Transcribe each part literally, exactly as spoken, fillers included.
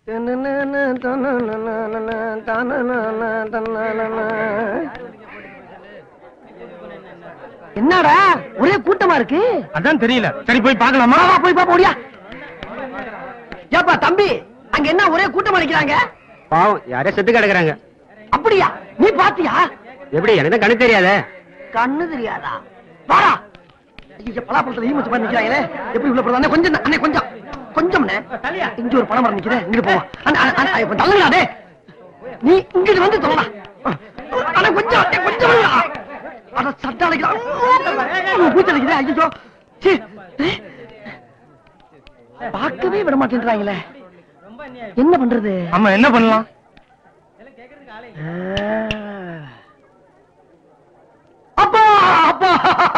என்னடா ஒரே கூட்டமா இருக்கு? அதான் தெரியல. சரி போய் பார்க்கலாமா? போய் பாப்போம். ஓடியா. ஏப்பா தம்பி, அங்க என்ன ஒரே கூட்டமா நிக்கிறாங்க? பாவம், யாரே செத்து கிடக்குறாங்க. அப்படியா? நீ பாத்தியா? எப்படி? எனக்கு கண்ணு தெரியாத. கண்ணு தெரியாதா? வாடா. ஐயா, பலாப்பழத்துல ஈமச்சு பண்ணி நிக்கிறாங்களே. எப்படி உள்ள போறதானே? கொஞ்சம் அண்ணே, கொஞ்சம் கொஞ்சம் இங்க ஒரு பழம் மரம் நிக்குது. இங்க போவா. தள்ளுங்களா டே. நீ இங்கிட்டு வந்து தொல்லா. அண்ணே கொஞ்சம் அண்ணே கொஞ்சம் அட சட்டாளைக்கு பூச்சலிக்குதே. ஐயோ சீ, பார்க்கவே விட மாட்டேன்றாங்களே. என்ன பண்றது? ஆமா, என்ன பண்ணலாம்? அப்பா அப்பா,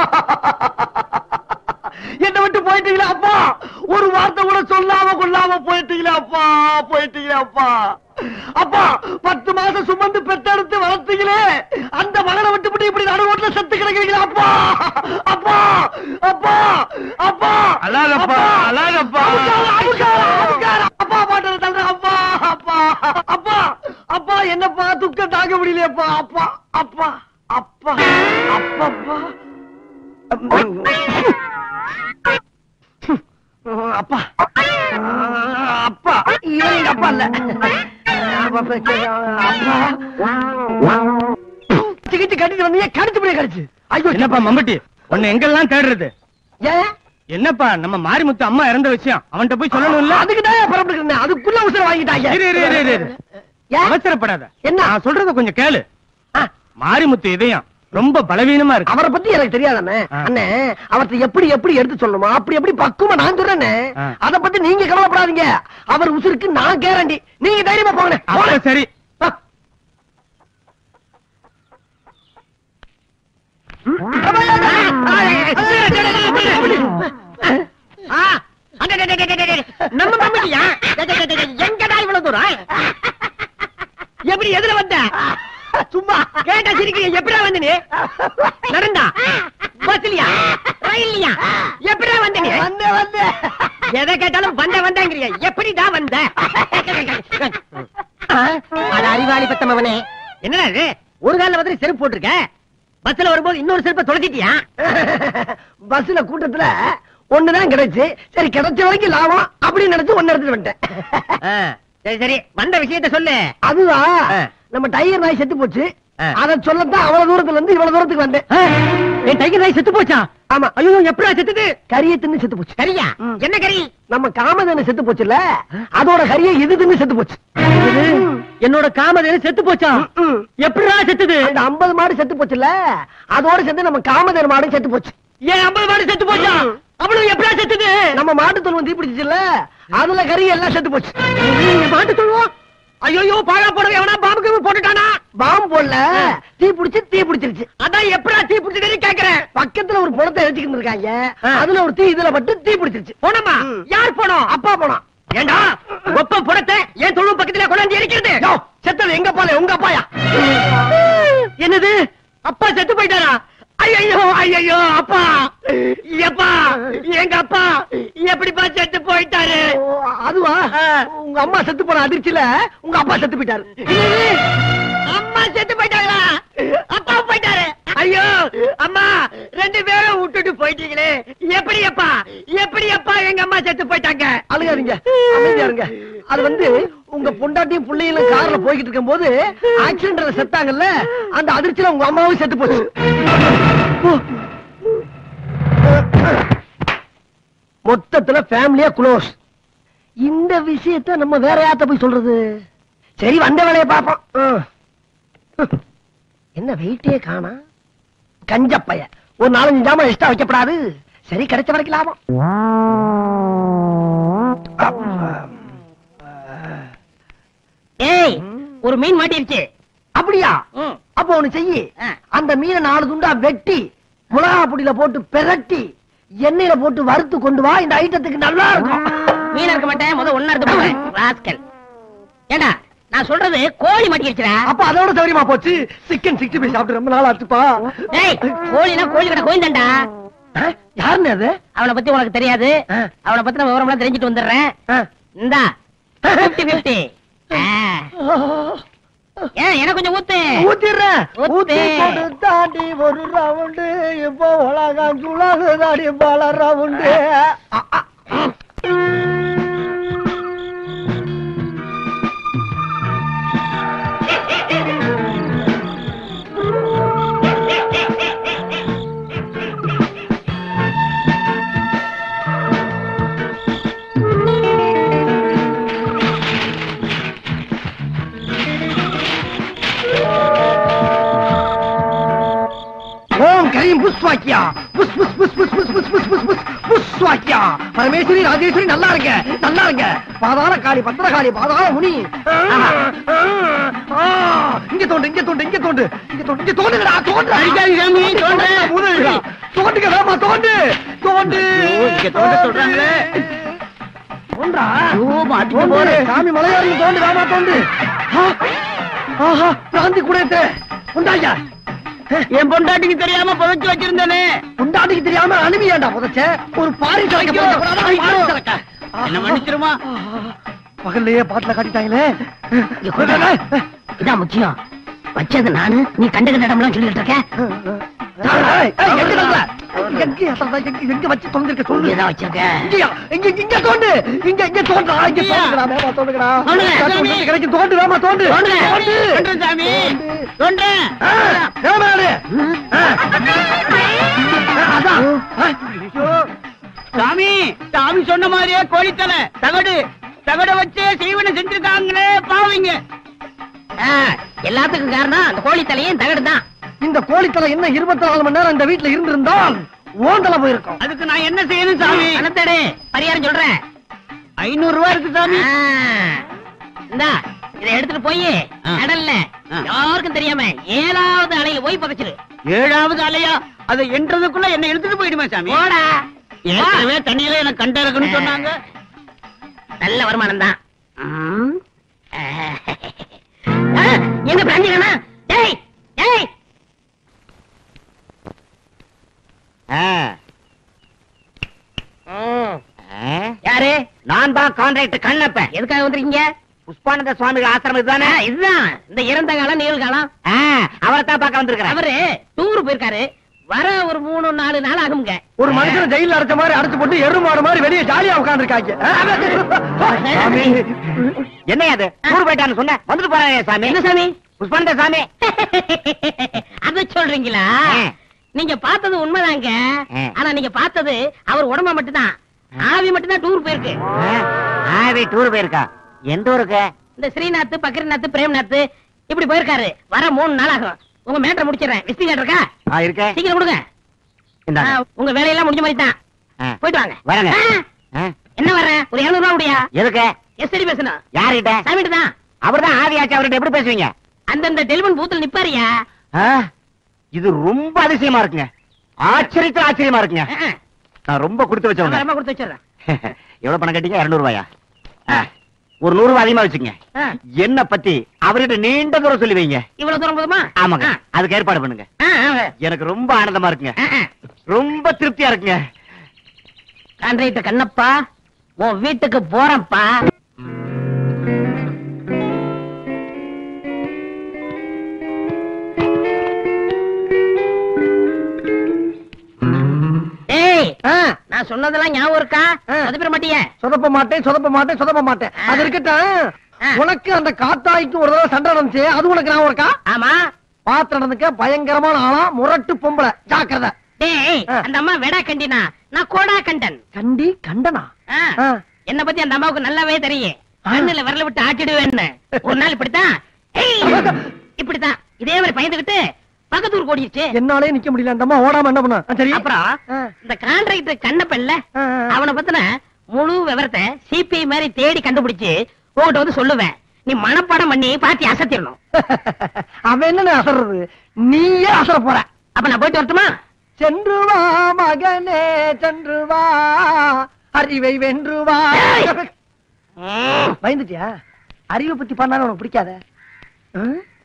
என்ன விட்டு போயிட்டீங்களா அப்பா? ஒரு வார்த்தை கூட சொல்லாம கொள்ளாம போயிட்டீங்களா அப்பா? போயிட்டீங்களா அப்பா? அப்பா, பத்து மாசம் சுமந்து பெத்தெடுத்து வளர்த்தீங்களே, அந்த மகனை விட்டு இப்படி நடு ரோட்ல செத்து கிடக்கிறீங்களா அப்பா? அப்பா அப்பா அப்பா, அழாதப்பா, அழாதப்பா. அப்பா பாட்டு தள்ளுற அப்பா. அப்பா அப்பா அப்பா, என்னப்பா துக்கம் தாங்க முடியலையப்பா. அப்பா அப்பா அப்பா அப்பா அப்பா அப்பா, இவன் எங்க அப்பா இல்ல. சிகிச்சை கட்டிட்டு வந்தீங்க, கடிச்சு முடிய கடிச்சு. ஐயோ என்னப்பா மம்பட்டி, உன்னை எங்கெல்லாம் தேடுறது? ஏன் என்னப்பா, நம்ம மாரிமுத்து அம்மா இறந்த விஷயம் அவன்கிட்ட போய் சொல்லணும்ல? அதுக்குதான் புறப்பட்டு அதுக்குள்ள உசுர வாங்கிட்டாங்க. அவசரப்படாத. என்ன நான் சொல்றத கொஞ்சம் கேளு. மாரிமுத்து இதயம் ரொம்ப பலவீனமா இருக்கு. அவரை பத்தி எனக்கு தெரியாதானே அண்ணே. அவர்கிட்ட எப்படி எப்படி எடுத்து சொல்லணுமா அப்படி எப்படி பக்குவமா நான் சொல்றேன்னு. அத பத்தி நீங்க கவலைப்படாதீங்க. அவர் உசுருக்கு நான் கேரண்டி. நீங்க தைரியமா போங்க. சரி. நம்ம மம்மிட்டியா? எங்கடா இவ்வளவு தூரம்? எப்படி எதுல வந்த? சும்மா கேட்டா சிரிக்கிறீங்க. எப்படிடா வந்து நீ? நடந்தா? பஸ்லியா? ரயில்லையா? எப்படிடா வந்து நீ? வந்த வந்த எதை கேட்டாலும் வந்த வந்தங்கிறிய. எப்படிடா வந்த? அட அறிவாளி பத்தமவனே, என்னடா இது? ஒரு கால வந்து செருப்பு போட்டிருக்க, பஸ்ல வரும்போது இன்னொரு செருப்பை தொலைச்சிட்டியா? பஸ்ல கூட்டத்துல ஒண்ணுதான் கிடைச்சு, சரி கிடைச்ச வரைக்கும் லாபம் அப்படின்னு நினைச்சு ஒன்னு எடுத்துட்டு வந்துட்டேன். சரி சரி, வந்த விஷயத்த சொல்லு. அதுதான், நம்ம டைகர் நாய் செத்து போச்சு. அத சொல்லத்தான் அவ்வளவு தூரத்துல இருந்து இவ்வளவு தூரத்துக்கு வந்தேன். டைகர் நாய் செத்து போச்சா? ஆமா. ஐயோ, எப்படா செத்துது? கரிய தின்னு செத்து போச்சு. கரியா? என்ன கறி? நம்ம காமதேனு செத்து போச்சுல்ல, அதோட கரிய இது தின்னு செத்து போச்சு. என்னோட காமதேனு செத்து போச்சா? எப்படிடா செத்துது? அந்த ஐம்பது மாடு செத்து போச்சுல்ல, அதோட சேர்ந்து நம்ம காமதேனு மாடு செத்து போச்சு. ஏன் ஐம்பது மாடு செத்து போச்சா? அவ்வளவு எப்படா செத்துது? நம்ம மாட்டு தொழுவம் தீப்பிடிச்சுல, அதுல கறி எல்லாம் செத்து போச்சு. மாட்டு தொழுவம்? ஐயோ, பாழா போடவே எவனா பாம்புக்கு போட்டுட்டானா? பாம்பு போடல, தீ பிடிச்சு தீ பிடிச்சிருச்சு. அதான் எப்படா தீ பிடிச்சது கேக்குறேன். பக்கத்துல ஒரு புணத்தை எரிச்சுக்கிட்டு இருக்காங்க, அதுல ஒரு தீ இதுல பட்டு தீ பிடிச்சிருச்சு. போனமா? யார் போனோம்? அப்பா போனோம். ஏண்டா ஒப்ப புணத்தை ஏன் தொழு பக்கத்துல கொண்டாந்து எரிக்கிறது? செத்தது எங்க பால? உங்க அப்பாயா? என்னது, அப்பா செத்து போயிட்டாரா? ஐயோ ஐயோ, அப்பா எப்பா, எங்க அப்பா எப்படிப்பா செத்து போயிட்டாரு? அதுவா, உங்க அம்மா செத்து போன அதிர்ச்சியில உங்க அப்பா செத்து போயிட்டாரு. அம்மா செத்து போயிட்டாங்களா? அப்பா போயிட்டாரு. ஐயோ அம்மா, ரெண்டு பேரும் விட்டுட்டு போயிட்டீங்களே, எப்படி அப்பா எப்படி அப்பா எங்க அம்மா செத்து போயிட்டாங்க? அழுகாதீங்க, அமைதியா இருங்க. அது வந்து உங்க பொண்டாட்டியும் பிள்ளைகளும் கார்ல போய்கிட்டு இருக்கும் போது ஆக்சிடென்ட்ல செத்தாங்கல்ல, அந்த அதிர்ச்சியில உங்க அம்மாவும் செத்து போச்சு. மொத்தத்துல ஃபேமிலியா க்ளோஸ். இந்த விஷயத்தை நம்ம வேற யார்ட்ட போய் சொல்றது? சரி, வந்த வேலையை பாப்போம். என்ன வெயிட்டே காணா? கஞ்சப்பைய ஒரு நாலஞ்சு ஜாமான் எக்ஸ்ட்ரா வைக்கப்படாது. சரி, கிடைச்ச வரைக்கும் லாபம். ஏய், ஒரு மீன் மாட்டிருச்சு. அப்படியா? அப்ப ஒண்ணு செய்யி, அந்த மீனை நாலு துண்டா வெட்டி மிளகா பொடியில போட்டு பெரட்டி எண்ணெயில போட்டு வறுத்து கொண்டு வா. இந்த ஐட்டத்துக்கு நல்லா இருக்கும். மீன் இருக்க மாட்டேன், முத ஒன்னா இருக்கு. ஏண்டா நான் சொல்றது கோழி மாட்டிருச்சுடா. அப்ப அதோட சௌரியமா போச்சு. சிக்கன் சிக்ஸ்டி ஃபைவ் சாப்பிட்டு ரொம்ப நாள் ஆச்சுப்பா. ஏய், கோழினா கோழி கடை கோயில்தான்டா. யாருன்னு அது? அவனை பத்தி உனக்கு தெரியாது. அவனை பத்தி நான் விவரம் எல்லாம் தெரிஞ்சுட்டு வந்துடுறேன். இந்தா பிப்டி பிப்டி ஏன் எனக்கு கொஞ்சம் ஊத்து ஊத்திடுறேன். ஊத்து. ஊத்தி கொடு தாண்டி ஒரு ரவுண்டு இப்போ உலகம் சுழகு தாடி பல ரவுண்டு. ஓம் கரீம் புஷ்வாக்கியா புஷ் புஷ் புஷ் புஷ் புஷ் புஷ் புஷ் புஷ் புஷ் புஷ்வாக்கியா. பரமேஸ்வரி ராஜேஸ்வரி நல்லா இருங்க நல்லா இருங்க. பாதாள காளி பத்திரகாளி பாதாள முனி. ஆ, இங்க தோண்டு இங்க தோண்டு இங்க தோண்டு இங்க தோண்டு இங்க தோண்டுடா தோண்டு. அடிக்காதீ சாமி, தோண்டு. முதல்ல தோண்டுங்க வேமா தோண்டு தோண்டு. இங்க தோண்ட சொல்றாங்களே. தோண்டா. ஐயோ, மாட்டிட்டு தோண்டு. போறே. சாமி மலையாளி தோண்டு வேமா தோண்டு. ஆ, ஆஹா பிராந்தி கூட உண்டாயா. என் பொண்டாட்டிக்கு தெரியாம புதைச்சு வச்சிருந்தேனே. உண்டாட்டிக்கு தெரியாம அனுப்பியாண்டா புதைச்ச ஒரு பாரி ஐயோ, சரக்க. என்ன மன்னிச்சிருமா? பகல்லையே பாட்டுல காட்டிட்டாங்களே. இதான் முக்கியம். வச்சது நானு, நீ கண்டு கண்ட இடம்லாம் சொல்லிட்டு இருக்க. ஏய், ஏய், எங்க தோண்டுற? எங்க எத்தனை எங்க எங்க வச்சு தொலைஞ்சிருக்க சொல்லு. இங்கதான் வச்சிருக்க. இங்கயா? இங்க இங்க தோண்டு. இங்க இங்க தோண்டுடா. இங்க தோண்டுடா. வேமா தோண்டுடா. தோண்டுங்க, சாமி கிடைக்கும் தோண்டு வேமா தோண்டு. தோண்டுங்க. தோண்டு. தோண்டுறேன் சாமி, தோண்டுறேன். ஆ, வேமா நானு. ஆ. ஆ, அதான். ஆ, ஐயோ. சாமி, சாமி சொன்ன மாதிரியே கோழித்தலை தகடு தகட வச்சு சீவனை செஞ்சிருக்காங்களே பாவீங்க. ஆ, எல்லாத்துக்கும் காரணம் அந்த கோழி தலையும் தகடு தான். இந்த கோழித்தலை என்ன இருபத்தி நாலு மணி நேரம் இந்த வீட்டுல இருந்திருந்தால் ஓந்தல போயிருக்கும். அதுக்கு நான் என்ன செய்யணும் சாமி? பணத்தேடு பரிகாரம் சொல்றேன். ஐநூறு ரூபாய் இருக்கு சாமி. ஆ, இந்தா இதை எடுத்துட்டு போய் ஆ. கடல்ல ஆ. யாருக்கும் தெரியாம ஏழாவது அலையில போய் புதைச்சிரு. ஏழாவது அலையா? அதை என்றதுக்குள்ள என்ன எடுத்துட்டு போயிடுமா சாமி? போடா. ஏற்கனவே தண்ணியில எனக்கு கண்ட இருக்குன்னு சொன்னாங்க. நல்ல வருமானம் தான். எங்க பிராஞ்சிக்கண்ணா? டேய் டேய். யாரு? நான் தான் கான்ட்ராக்டர் கண்ணப்ப. எதுக்காக வந்திருக்கீங்க? புஷ்பானந்த சுவாமிகள் ஆசிரமம் இதுதானே? ஆ, இதுதான் இந்த இறந்த காலம் நிகழ்காலம். அவரை தான் பார்க்க வந்திருக்கிறேன். அவரு டூர் போயிருக்காரு. வர ஒரு மூணு நாலு நாள் ஆகுங்க. ஒரு மனுஷனை ஜெயில அடைச்ச மாதிரி அடைச்சு போட்டு எரு மாடு மாதிரி வெளியே ஜாலியா உட்கார்ந்துருக்காங்க. என்ன அது? டூர் போயிட்டான்னு சொன்ன வந்துட்டு போறாங்க சாமி. என்ன சாமி? புஷ்பானந்த சாமி. அத சொல்றீங்களா? ஆ. நீங்க பார்த்தது உண்மைதாங்க. ஆ. ஆனா நீங்க பார்த்தது அவர் உடம்ப மட்டும்தான். ஆவி மட்டும்தான் டூர் போயிருக்கு. ஆவி டூர் போயிருக்கா? எந்த ஊருக்கு? இந்த ஸ்ரீநாத், பக்ரிநாத், பிரேம்நாத் இப்படி போயிருக்காரு. வர மூணு நாள் ஆகும். உங்க மேட்டரை முடிச்சிடறேன். விசிட்டிங் கார்டு இருக்கா? ஆ, இருக்கே. சீக்கிரம் கொடுங்க. இந்தாங்க. ஆ, உங்க வேலையெல்லாம் முடிஞ்ச மாதிரி தான். ஆ. போயிட்டு வாங்க. வரேங்க. ஆ. ஆ. என்ன வர்றேன்? ஒரு இருநூறு ரூபா முடியா? எதுக்கு? எஸ்டி பேசணும். யாருகிட்ட? சாமிட்டு தான். அவர்தான் ஆவி ஆச்சு. அவர்கிட்ட எப்படி பேசுவீங்க? அந்தந்த டெலிபோன் பூத்துல நிப்பாரியா? ஆ, இது ரொம்ப அதிசயமா இருக்குங்க. ஆச்சரியத்துல ஆச்சரியமா இருக்குங்க. நான் ரொம்ப கொடுத்து வச்சவங்க. ரொம்ப கொடுத்து வச்சிடறேன். எவ்வளவு பணம் கட்டிங்க? இருநூறு ரூபாயா? ஆ, ஒரு நூறு ரூபாய் அதிகமா வச்சுங்க. ஆ. என்ன பத்தி அவர்கிட்ட நீண்ட தூரம் சொல்லி வைங்க. இவ்வளவு தூரம் போதுமா? ஆமாங்க, ஆ. அதுக்கு ஏற்பாடு பண்ணுங்க. ஆ, ஆ. எனக்கு ரொம்ப ஆனந்தமா இருக்குங்க. ஆ, ஆ. ரொம்ப திருப்தியா இருக்குங்க. கான்ட்ராக்டர் கண்ணப்பா, உன் வீட்டுக்கு போறப்பா. ஏய், ஆ, நான் சொன்னதெல்லாம் ஞாபகம் இருக்கா? ஆ. சொதப்பிட மாட்டியே? சொதப்ப மாட்டேன் சொதப்ப மாட்டேன் சொதப்ப மாட்டேன். ஆ. அது இருக்கட்டும். ஆ. உனக்கு அந்த காத்தாய்க்கு ஒரு தடவை சண்டை நடந்துச்சு. அது உனக்கு ஞாபகம் இருக்கா? ஆமா. பாத்து நடந்துக்க. பயங்கரமான ஆளா, முரட்டு பொம்பளை. ஜாக்கிரதை. டேய், ஆ. அந்த அம்மா வெடா கண்டினா, நான் கோடா கண்டன். கண்டி கண்டனா? ஆ. ஆ. என்ன பத்தி அந்த அம்மாவுக்கு நல்லாவே தெரியும். ஆ. கண்ணுல விரல விட்டு ஆட்டிடுவேன்னு. ஒரு நாள் இப்படித்தான். ஏய், இப்படித்தான் இதே மாதிரி பயந்துகிட்டு பக்கத்து ஊர் ஓடிடுச்சு. என்னாலே நிக்க முடியல. அந்த அம்மா ஓடாம என்ன பண்ண? சரி. அப்புறம் ஆ. இந்த கான்ட்ராக்டர் கண்ணப்பல்ல, ஆ, ஆ. அவனை பத்தின முழு விவரத்தை சிபிஐ மாதிரி தேடி கண்டுபிடிச்சு உங்ககிட்ட வந்து சொல்லுவேன். நீ மனப்பாடம் பண்ணி பாத்தி அசத்திடணும். அவன் என்ன அசறது? நீயே அசர போற. அப்ப நான் போயிட்டு வரட்டுமா? சென்று வா மகனே சென்று வா, அறிவை வென்று வா. ம். பயந்துட்டியா? அறிவை பத்தி பண்ணாலும் உனக்கு பிடிக்காத. ஆ?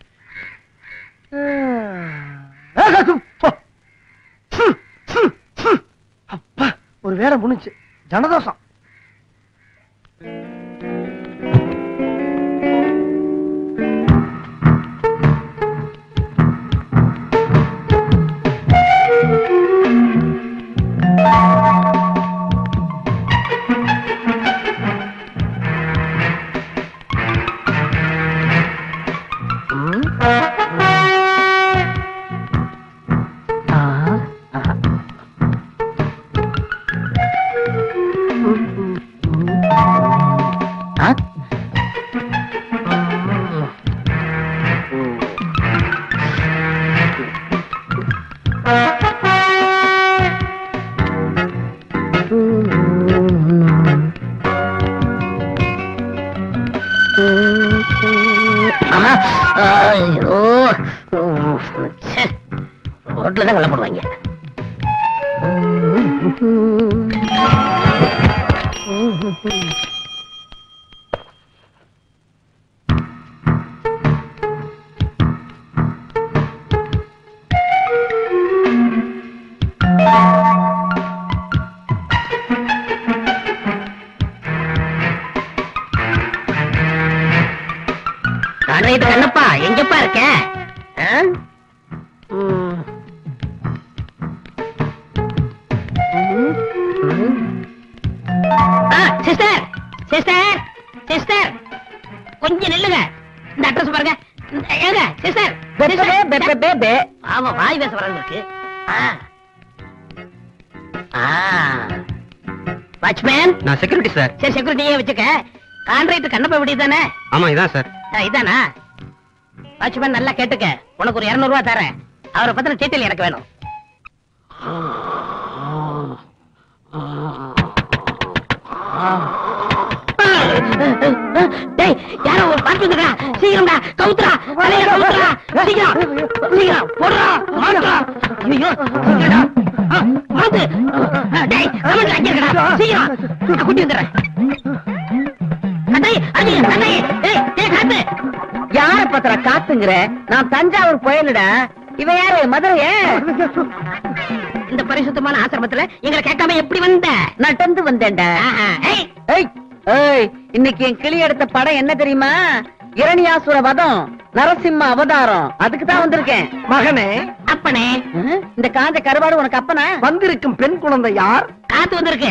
ஆ, சு, போ. சு, சு, சு. அப்பா, ஒரு வேலை முடிஞ்சு. ஜனதோஷம். ஐயோ ரோட்ல தான் கொல்லப்படுவாங்க. கண்ணப்பா எங்கப்பா இருக்க? சிஸ்டர் சிஸ்டர் சிஸ்டர் கொஞ்சம் நில்லுங்க. இந்த அட்ரஸ் பாருங்க. ஏங்க சிஸ்டர் ஆமா வாய் பேச வராங்க இருக்கு. வாட்ச்மேன் நான் செக்யூரிட்டி சார். சரி செக்யூரிட்டியே வச்சுக்க. கான்ட்ராக்டர் கண்ணப்பா வீடு தானே? ஆமா இதான் சார். இதானா? வாட்ச்மேன் நல்லா கேட்டுக்க. உனக்கு ஒரு இருநூறு ரூபாய் தரேன். அவரை பத்தின டீட்டெயில் எனக்கு வேணும். டேய் யாரோ ஒரு பாட்டு வந்துடா. சீக்கிரம்டா கவுத்துறா. தலைய கவுத்துறா. சீக்கிரம் சீக்கிரம் போடுறா. மாட்டுறா. ஐயோ சீக்கிரம்டா. மாத்து. டேய் அவன் அங்க இருக்கடா. சீக்கிரம் குட்டி வந்துறேன். அடேய் அடேய் அடேய் டேய் டேய் காத்து. யார பத்திர காத்துங்கற? நான் தஞ்சாவூர் போயலடா. இவன் யாரு? மதுரையே? இந்த பரிசுத்தமான ஆசிரமத்துல எங்களை கேட்காம எப்படி வந்த? நடந்து வந்தேன்டா. ஏய் ஏய் ஏய் இன்னைக்கு என் கிளி எடுத்த படம் என்ன தெரியுமா? இரணியாசுர வதம், நரசிம்ம அவதாரம். அதுக்கு தான் வந்திருக்கேன். மகனே அப்பனே இந்த காஞ்ச கருவாடு உனக்கு அப்பனா? வந்திருக்கும் பெண் குழந்தை யார்? காத்து வந்திருக்கு.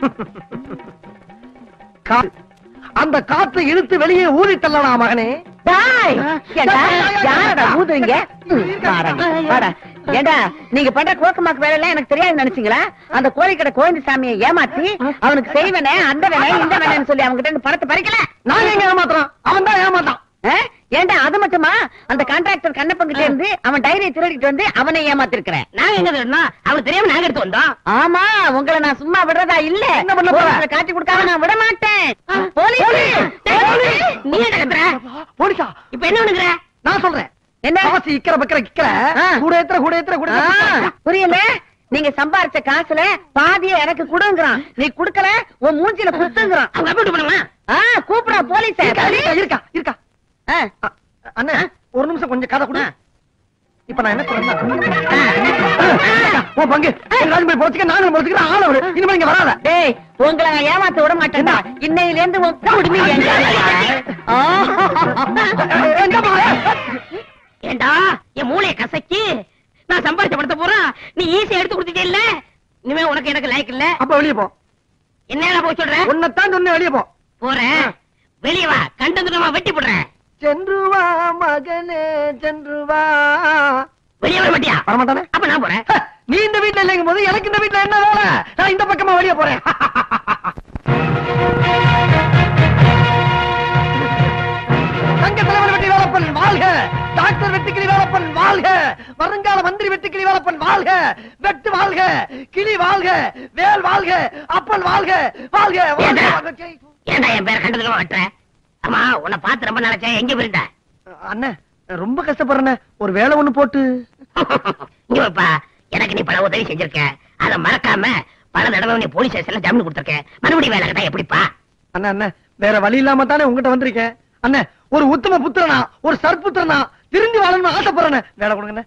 அந்த காற்றை இழுத்து வெளியே ஊதி தள்ளலாம் மகனே. யாரடா ஊதுறீங்க? ஏண்டா நீங்க பண்ற கோக்கமாக்கு வேலை எல்லாம் எனக்கு தெரியாது நினைச்சீங்களா? அந்த கோழிக்கடை கோவிந்த சாமியை ஏமாத்தி அவனுக்கு செய்வனே அந்த வேலை இந்த வேலைன்னு சொல்லி அவங்க கிட்ட பணத்தை பறிக்கல. நாங்க எங்க ஏமாத்துறோம்? அவன் தான் ஏமாத்தான். ஏண்டா அது மட்டுமா? அந்த கான்ட்ராக்டர் கண்ணப்பன் கிட்ட இருந்து அவன் டைரியை திருடிட்டு வந்து அவனை ஏமாத்திருக்கிறேன். நாங்க எங்க திருடணும்? அவனுக்கு தெரியாம நாங்க எடுத்து வந்தோம். ஆமா உங்களை நான் சும்மா விடுறதா இல்ல. என்ன பண்ண போற? காட்டி கொடுக்காம நான் விட மாட்டேன். நீ என்ன கத்துற? போலீஸா? இப்ப என்ன பண்ணுகிற? நான் சொல்றேன். என்ன காசு இக்கற பக்கற கிக்கற கூட ஏத்துற கூட ஏத்துற கூட புரியல? நீங்க சம்பாரிச்ச காசுல பாதிய எனக்கு கொடுங்கறான். நீ குடுக்கல உன் மூஞ்சில குத்துங்கறான். அவங்க அப்படி பண்ணுமா? கூப்பிடுறா போலீஸ். இருக்கா இருக்கா அண்ணா ஒரு நிமிஷம் கொஞ்சம் கதை கொடு. இப்ப நான் என்ன சொல்றேன்? உன் பங்கு எல்லாரும் போய் போச்சுக்க. நானும் போச்சுக்கிறேன். ஆள விடு. இனிமே இங்க வராத. டேய் உங்களை நான் ஏமாத்த விட மாட்டேன்டா. இன்னையில இருந்து உன் குடுமி ஏண்டா என் மூளைய கசக்கி நான் சம்பாதிச்ச படத்தை போறா நீ ஈஸியா எடுத்து கொடுத்துட்டே இல்ல. இனிமே உனக்கு எனக்கு லைக் இல்ல. அப்ப வெளியே போ. என்ன போய் சொல்ற? உன்னைத்தான் சொன்ன வெளியே போ. போறேன். வெளியே வா. கண்டதுமா வெட்டி போடுறேன். சென்று வா மகனே சென்று வா. வெளியே வர மாட்டியா? வரமாட்டானே. அப்ப நான் போறேன். நீ இந்த வீட்டுல இல்லைங்கும் போது எனக்கு இந்த வீட்டுல என்ன வேலை? நான் இந்த பக்கமா வெளியே போறேன். தங்க தலைவர் வெற்றி வேலப்பன் வாழ்க. டாக்டர் வெட்டுக்கிளி வேலப்பன் வாழ்க. வருங்கால மந்திரி வெட்டுக்கிளி வேலப்பன் வாழ்க. வெட்டு வாழ்க. கிளி வாழ்க. வேல் வாழ்க. அப்பன் வாழ்க. வாழ்க. ஏண்டா என் பேரை கண்டதுமா வெட்டுற? ஆமா உன்னை பார்த்து ரொம்ப நினைச்சேன். எங்க போயிருந்த? அண்ணன் ரொம்ப கஷ்டப்படுறேன். ஒரு வேலை ஒண்ணு போட்டு இங்கப்பா எனக்கு நீ பல உதவி செஞ்சிருக்க. அத மறக்காம பல தடவை நீ போலீஸ் ஸ்டேஷன்ல ஜாமீன் கொடுத்திருக்க. மறுபடியும் வேலை கேட்டா எப்படிப்பா? அண்ணா அண்ணன் வேற வழி இல்லாம தானே உங்ககிட்ட வந்திருக்கேன். அண்ணன் ஒரு உத்தம புத்திரனா ஒரு சற்புத்திரனா திருந்தி வாழணும்னு ஆசைப்படுறேன். வேலை கொடுங்க.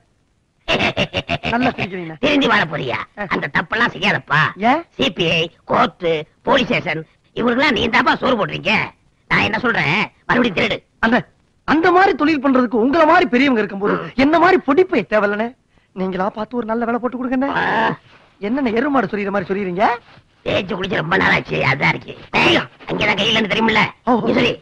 திருந்தி வாழ போறியா? அந்த தப்பெல்லாம் செய்யாதப்பா. சிபிஐ கோர்ட்டு போலீஸ் ஸ்டேஷன் இவருக்கெல்லாம் நீ தாப்பா சோறு போடுறீங்க. நான் என்ன சொல்றேன் மறுபடியும் திருடு. அண்ணன் அந்த மாதிரி தொழில் பண்றதுக்கு உங்களை மாதிரி பெரியவங்க இருக்கும்போது என்ன மாதிரி பொடிப்பை தேவையில்லைன்னு நீங்களா பார்த்து ஒரு நல்ல வேலை போட்டு கொடுங்க. என்னென்ன எருமாடு சொல்லிற மாதிரி சொல்லிடுறீங்க? தேய்ச்சி குடிச்சு ரொம்ப நாளாச்சு. அதான் இருக்கு. அங்கதான் கையில தெரியுமில்ல சொல்லி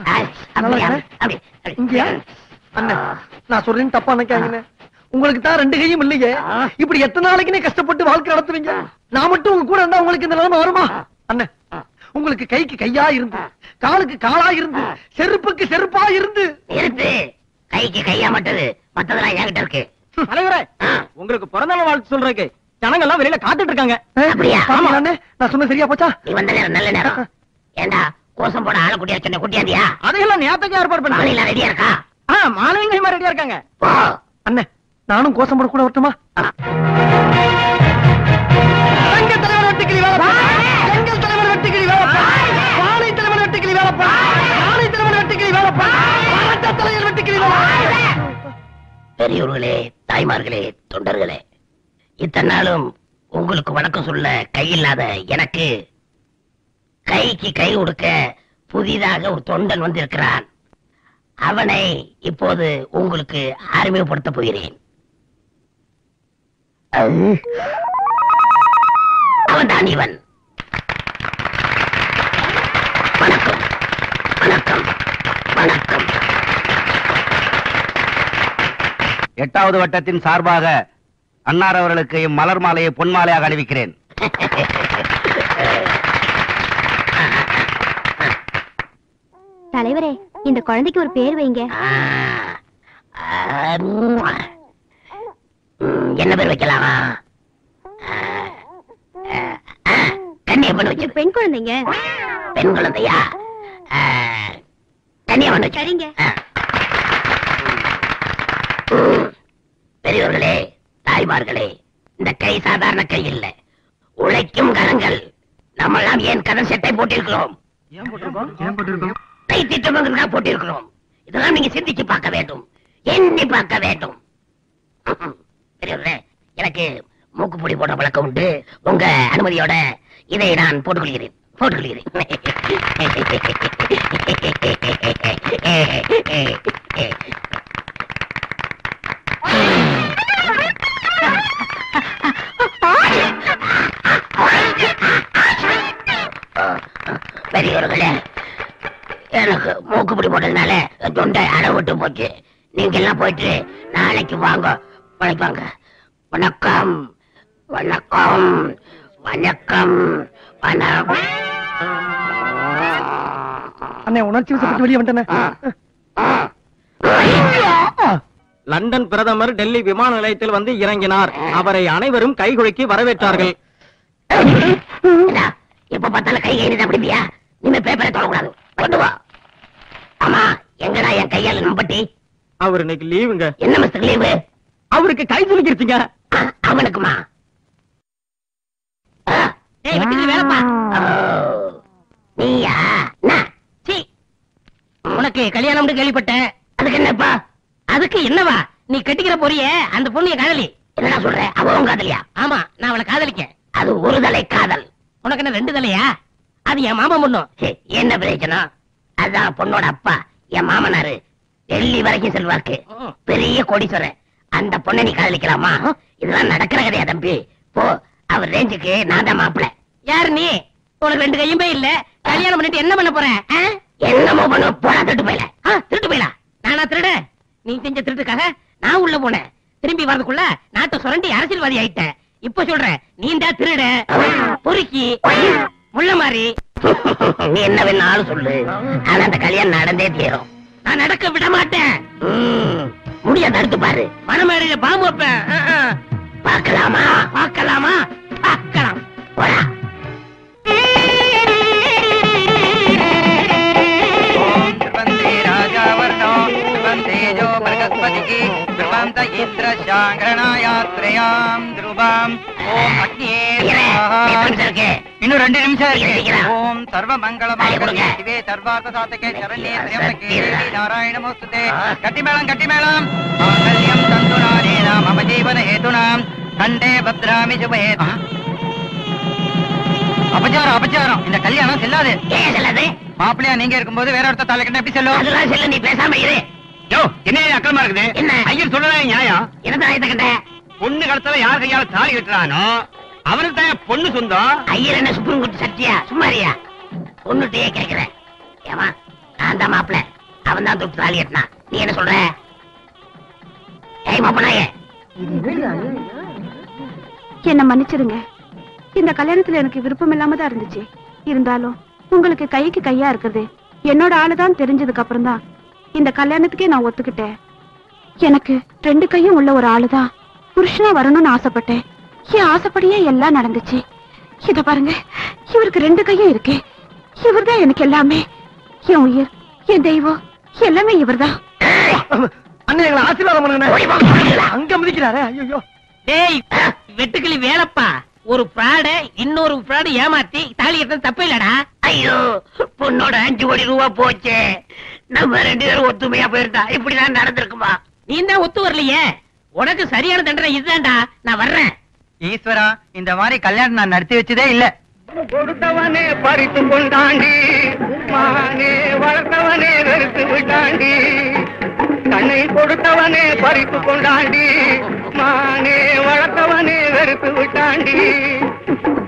இங்கயா? அண்ணன் நான் சொல்றேன்னு தப்பா நினைக்காங்க. உங்களுக்கு தான் ரெண்டு கையும் இல்லையே. இப்படி எத்தனை நாளைக்குன்னு கஷ்டப்பட்டு வாழ்க்கை நடத்துவீங்க. நான் மட்டும் உங்க கூட இருந்தா உங்களுக்கு இந்த நிலைமை வருமா? அண்ணன் உங்களுக்கு கைக்கு கையா இருந்து காலுக்கு காலா இருந்து செருப்புக்கு செருப்பா இருந்து இருந்து கைக்கு கையா மட்டது மத்ததெல்லாம் என்கிட்ட இருக்கு. தலைவரே உங்களுக்கு பிறந்த நாள் வாழ்த்து சொல்றதுக்கு ஜனங்க எல்லாம் வெளியில காத்துட்டு இருக்காங்க. அப்படியா? நான் சொன்ன சரியா போச்சா? நீ வந்த நேரம் நல்ல நேரம். ஏண்டா கோசம் போட ஆள குட்டியா சொன்ன குட்டியாந்தியா? அதையெல்லாம் நேரத்துக்கு ஏற்பாடு பண்ண. மாலையில ரெடியா இருக்கா? மாலைங்க ரெடியா இருக்காங்க. அண்ணே நானும் கோசம் போட கூட வரட்டுமா? எங்கள் தலைவர் வெட்டுக்கிளி வேலைப்பா, எங்கள் தலைவர் வெட்டுக்கிளி வேலைப்பா, பானை தலைவர் வெட்டுக்கிளி வேலைப்பா, பானை தலைவர் வெட்டுக்கிளி வேலைப்பா, பரட்ட தலைவர் வெட்டுக்கிளி வேலைப்பா. பெரியோர்களே, தாய்மார்களே, தொண்டர்களே, இத்தனை நாளும் உங்களுக்கு வணக்கம் சொல்ல கையில்லாத எனக்கு கைக்கு கை கொடுக்க புதிதாக ஒரு தொண்டன் வந்திருக்கிறான். அவனை இப்போது உங்களுக்கு அறிமுகப்படுத்த போகிறேன். அவன் தான் இவன். வணக்கம் வணக்கம் வணக்கம். எட்டாவது வட்டத்தின் சார்பாக அன்னார் அவர்களுக்கு மலர் மாலையை பொன் மாலையாக அணிவிக்கிறேன். தலைவரே, இந்த குழந்தைக்கு ஒரு பேர் வைங்க. என்ன பேர் வைக்கலாமா? கன்னியம்மன் வச்சு. பெண் குழந்தைங்க. பெண் குழந்தையா? கன்னியம்மன் வச்சு. சரிங்க. பெரியவர்களே, தாய்மார்களே, இந்த கை சாதாரண கை இல்ல, உழைக்கும் கரங்கள். நம்மெல்லாம் ஏன் கடன் சட்டை போட்டிருக்கிறோம்? கை திட்டமாக போட்டிருக்கிறோம். இதெல்லாம் நீங்க சிந்திச்சு பார்க்க வேண்டும், எண்ணி பார்க்க வேண்டும். பெரியவர்களே, எனக்கு மூக்குப்பொடி போட பழக்கம் உண்டு. உங்க அனுமதியோட இதை நான் போட்டுக்கொள்கிறேன் போட்டுக்கொள்கிறேன். பெரியவர்களே, எனக்கு மூக்குப்பொடி போட்டதுனால தொண்டை அடவிட்டு போச்சு. நீங்க எல்லாம் போயிட்டு நாளைக்கு வாங்க. வணக்கம் வணக்கம் வணக்கம் வணக்கம் வணக்கம். அண்ணே உணர்ச்சி வசப்பட்டு வெளியே வந்துட்டேன். லண்டன் பிரதமர் டெல்லி விமான நிலையத்தில் வந்து இறங்கினார். அவரை அனைவரும் கைகுலுக்கி வரவேற்றார்கள். எப்ப பார்த்தாலும் கை கைது அப்படியா? நீங்க பேப்பரை தொடக்கூடாது. கொண்டு வா. ஆமா, எங்கடா என் கையால நம்பட்டி? அவர் இன்னைக்கு லீவுங்க. என்ன மிஸ்டர் லீவு? அவருக்கு கை சுலுக்கிருச்சுங்க. அவனுக்குமா? நீயா? உனக்கு கல்யாணம் கேள்விப்பட்டேன். அதுக்கு என்னப்பா? அதுக்கு என்னவா? நீ கட்டிக்கிற பொரிய அந்த பொண்ணைய காதலி. என்னடா சொல்ற? அவ உன் காதலியா? ஆமா, நான் அவளை காதலிக்கேன். அது ஒரு தலை காதல். உனக்கு என்ன ரெண்டு தலையா? அது என் மாமா பொண்ணும். என்ன பிரச்சனை? அதான் பொண்ணோட அப்பா என் மாமனாரு டெல்லி வரைக்கும் செல்வாக்கு, பெரிய கோடீஸ்வரன். அந்த பொண்ணை நீ காதலிக்கலாமா? இதெல்லாம் நடக்கிற கதையா தம்பி? போ, அவர் ரேஞ்சுக்கு நான் தான் மாப்பிள்ள. யாரு நீ? உனக்கு ரெண்டு கையுமே இல்ல. கல்யாணம் பண்ணிட்டு என்ன பண்ண போற? என்னமோ பண்ண போடா. திருட்டு போயில திருட்டு போயில நானா திருட? நீ செஞ்ச திருட்டுக்காக நான் உள்ள போனேன். திரும்பி வரதுக்குள்ள நாட்டை சுரண்டி அரசியல்வாதி ஆயிட்டேன். இப்ப சொல்றேன், நீ தான் திருட, பொறுக்கி, முள்ள மாதிரி. நீ என்ன வேணாலும் சொல்லு, ஆனா அந்த கல்யாணம் நடந்தே தீரும். நான் நடக்க விட மாட்டேன். முடியாது, அடுத்து பாரு. மனமேடையில பாம்பு வைப்பேன். பார்க்கலாமா? பார்க்கலாமா? பார்க்கலாம். போடா. இன்னும் ரெண்டு நிமிஷம். ஓம் சர்வ மங்களமாங்கல்யே சிவே சர்வார்த்த சாதகே சரண்யே த்ர்யம்பகே தேவி நாராயணமோஸ்துதே. கட்டிமேளம் கட்டிமேளம். மாங்கல்யம் தந்துநானேன மம ஜீவன ஹேதுனாம் கண்டே பத்ராமி சுபஹே. அபச்சாரம் அபச்சாரம். இந்த கல்யாணம் செல்லாது. ஏன் செல்லாது? மாப்பிள்ளையா நீங்க இருக்கும்போது வேற ஒருத்தர் தலைக்கட்ட எப்படி செல்லும்? அதெல்லாம் செல்ல. நீ பேசாம இரு. யோ, என்ன அக்கலமா இருக்குது? என்ன ஐயர் சொல்றதா நியாயம்? என்ன ஆயத்த கண்ட? பொண்ணு கடத்தல யார் கையால தாலி கட்டுறானோ அவனுக்கு தான் பொண்ணு சொந்தம். ஐயர் என்ன சுப்ரீம் கோர்ட் சட்டியா? சும்மாரியா? பொண்ணுட்டே கேக்குறேன். ஏமா, நான் தான் மாப்பிள்ள, அவன் தான் தொட்டு தாலி கட்டினா. நீ என்ன சொல்ற? ஏய் மாப்பிள்ளையே, என்ன மன்னிச்சிருங்க. இந்த கல்யாணத்துல எனக்கு விருப்பம் இல்லாம தான் இருந்துச்சு. இருந்தாலும் உங்களுக்கு கைக்கு கையா இருக்குது என்னோட ஆளுதான் தெரிஞ்சதுக்கு அப்புறம் தான் இந்த கல்யாணத்துக்கே நான் ஒத்துக்கிட்டேன். எனக்கு ரெண்டு கையும் உள்ள ஒரு ஆளுதான் புருஷனா வரணும்னு ஆசைப்பட்டேன். என் ஆசைப்படியே எல்லாம் நடந்துச்சு. இத பாருங்க, இவருக்கு ரெண்டு கையும் இருக்கு. இவர்தான் எனக்கு எல்லாமே. என் உயிர், என் தெய்வம் எல்லாமே இவர்தான். அண்ணன் எங்களை ஆசீர்வாதம் பண்ணுங்க. அங்க மிதிக்கிறாரு. ஐயோ டேய் வெட்டுக்கிளி வேலப்பா, ஒரு பிராட இன்னொரு பிராட ஏமாத்தி தாலி கட்டது தப்பு இல்லடா. ஐயோ பொண்ணோட அஞ்சு கோடி ரூபா போச்சே. நம்ம ரெண்டு பேரும் ஒத்துமையா போயிருந்தா இப்படிதான் நடந்திருக்குமா? நீ தான் ஒத்து வரலையே. உனக்கு சரியான தண்டனை இதுதான்டா. நான் வர்றேன். ஈஸ்வரா, இந்த மாதிரி கல்யாணம் நான் நடத்தி வச்சதே இல்ல. கொடுத்தவனே பறித்து கொண்டாண்டி, மானே வளர்த்தவனே வெறுத்து விட்டாண்டி. கண்ணை கொடுத்தவனே பறித்து கொண்டாண்டி, மானே வளர்த்தவனே வெறுத்து விட்டாண்டி.